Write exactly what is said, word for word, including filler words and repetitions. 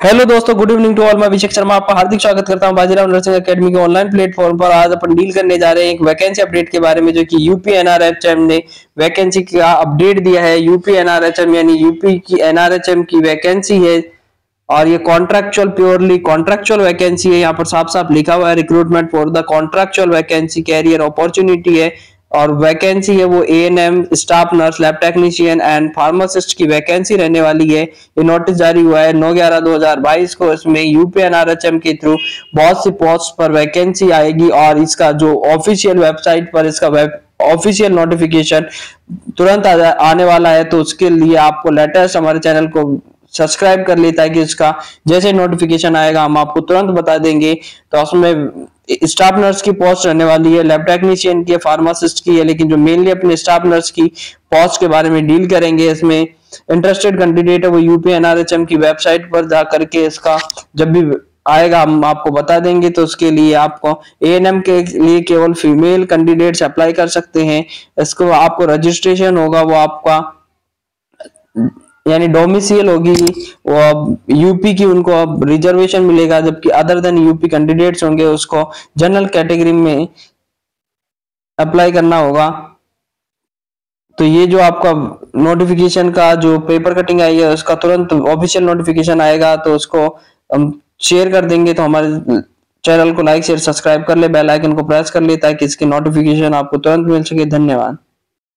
Hello दोस्तों, good evening to all. मैं अभिषेक शर्मा आपका हार्दिक स्वागत करता हूं बाजीराव नर्सिंग एकेडमी के ऑनलाइन प्लेटफॉर्म पर। आज अपन डील करने जा रहे हैं एक वैकेंसी अपडेट के बारे में, जो कि यूपी एनआरएचएम ने वैकेंसी का अपडेट दिया है। यूपी एनआरएचएम यानी यूपी की एनआरएचएम की वैकेंसी है और ये कॉन्ट्रैक्चुअल, प्योरली कॉन्ट्रैक्चुअल वैकेंसी है। यहाँ पर साफ साफ लिखा हुआ है recruitment for the contractual vacancy, career opportunity है। और वैकेंसी है वो ANM, staff nurse, lab technician and pharmacist की वैकेंसी रहने वाली है। ये नोटिस जारी हुआ है नौ ग्यारह दो हजार बाईस को। इसमें यूपी एनआरएचएम के थ्रू बहुत सी पोस्ट पर वैकेंसी आएगी और इसका जो ऑफिशियल वेबसाइट पर इसका वेब ऑफिशियल नोटिफिकेशन तुरंत आने वाला है। तो उसके लिए आपको लेटेस्ट हमारे चैनल को सब्सक्राइब कर लेता है कि इसका जैसे नोटिफिकेशन आएगा हम आपको तुरंत बता देंगे। तो उसमें स्टाफ नर्स की पोस्ट रहने वाली है, लैब टेक्नीशियन की है, फार्मासिस्ट की है, लेकिन जो मेनली अपने स्टाफ नर्स की पोस्ट के बारे में डील करेंगे। इसमें इंटरेस्टेड कैंडिडेट है वो यूपी एनआरएचएम की वेबसाइट पर जा करके इसका जब भी आएगा हम आपको बता देंगे। तो उसके लिए आपको एएनएम के लिए केवल फीमेल कैंडिडेट्स अप्लाई कर सकते हैं। इसको आपको रजिस्ट्रेशन होगा वो आपका यानी डोमिसाइल होगी वो अब यूपी की, उनको अब रिजर्वेशन मिलेगा, जबकि अदर देन यूपी कैंडिडेट्स होंगे उसको जनरल कैटेगरी में अप्लाई करना होगा। तो ये जो आपका नोटिफिकेशन का जो पेपर कटिंग आई है उसका तुरंत ऑफिशियल नोटिफिकेशन आएगा तो उसको हम शेयर कर देंगे। तो हमारे चैनल को लाइक शेयर सब्सक्राइब कर ले, बेल आइकन को प्रेस कर ले ताकि इसकी नोटिफिकेशन आपको तुरंत मिल सके। धन्यवाद।